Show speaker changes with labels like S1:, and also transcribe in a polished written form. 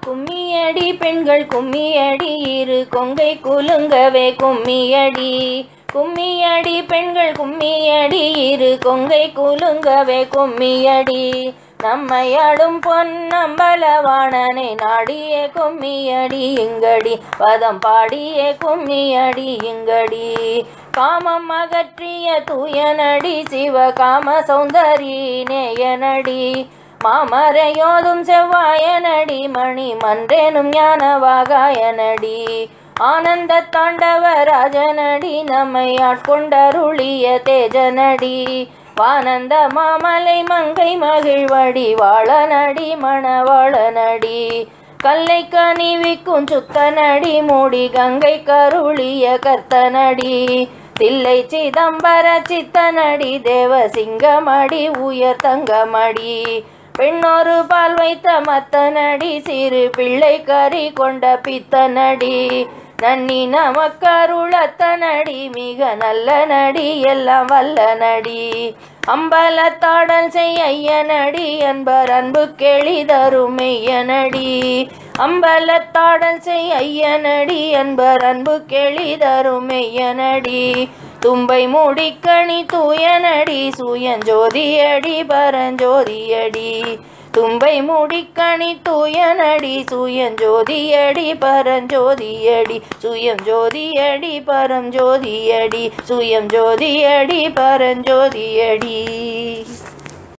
S1: கும்மியடி பெண்கள் கும்மியடி இரு கொங்கை குலுங்கவே கும்மியடி. கும்மியடி பெண்கள் கும்மியடி இரு கொங்கை குலுங்கவே கும்மியடி. நம்மையாடும் பொன்னம்பலவாணனை நாடியே கும்மியடி இங்கடி. பதம் பாடியே கும்மியடி இங்கடி. காமம் அகற்றிய தூயனடி சிவகாம சௌந்தரி நேயனடி. மாமரையோதும் செவ்வாயனடி மணி மன்றேனும் ஞானவாகாயனடி. ஆனந்த தாண்டவராஜனடி நம்மை ஆட்கொண்டருளிய தேஜனடி. வானந்த மாமலை மங்கை மகிழ்வடி வாழனடி மணவாளனடி. கல்லை கனிவிக்கும் சுத்தனடி மூடி கங்கை கருளிய கர்த்தனடி. தில்லை சிதம்பர சித்தனடி தேவசிங்கமடி உயர் தங்கமடி. பெண்ணொரு பால் வைத்த மத்தனடி சிறு பிள்ளை கறி கொண்ட பித்தனடி. நன்னி நமக்கருளத்தனடி மிக நல்ல நடி எல்லாம் வல்ல நடி. அம்பலத்தாடல் செய்யனடி அன்பர் அன்பு கெளிதரும் மெய்யனடி. அம்பலத்தாடல் செய்யனடி அன்பர் அன்பு கெளிதரும் மெய்யனடி. தும்பை மூடிக்கணி தூயனடி சுயஞ்சோதியடி பரஞ்சோதியடி. தும்பை மூடிக்கணி தூயனடி சுயஞ்சோதியடி பரஞ்சோதியடி. சுயம் ஜோதியடி பரம் ஜோதியடி. சுயம் ஜோதியடி பரஞ்சோதியடி.